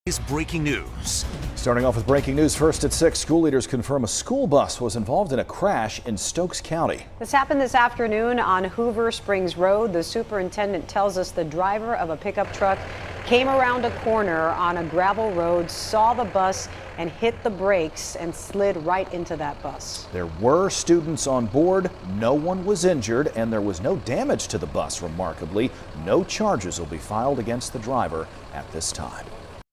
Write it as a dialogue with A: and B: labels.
A: Breaking news.
B: Starting off with breaking news first at 6, school leaders confirm a school bus was involved in a crash in Stokes County.
C: This happened this afternoon on Hoover Springs Road. The superintendent tells us the driver of a pickup truck came around a corner on a gravel road, saw the bus and hit the brakes and slid right into that bus.
B: There were students on board. No one was injured and there was no damage to the bus. Remarkably, no charges will be filed against the driver at this time.